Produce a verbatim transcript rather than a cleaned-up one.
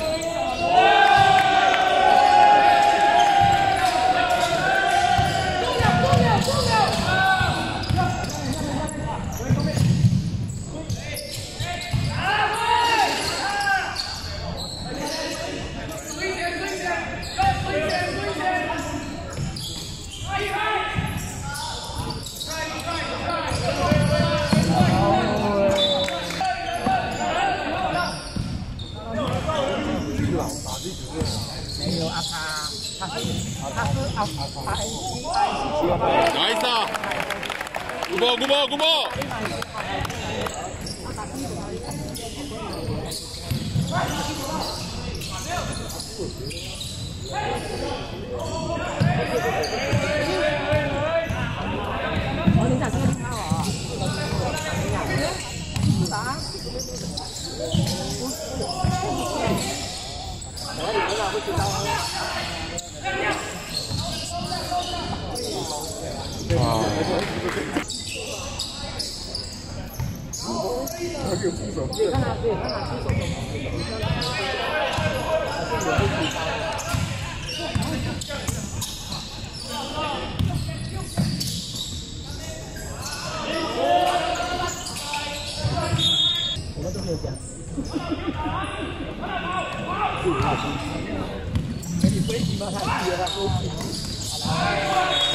没有啊，他他是他是啊，他 Nice 啊！古波古波古波！ 我你想这个地方哦？啥？ 哇！ 那个出手， 让他对，让他出手。我们都没有讲。给你飞机吗？他自己他飞机。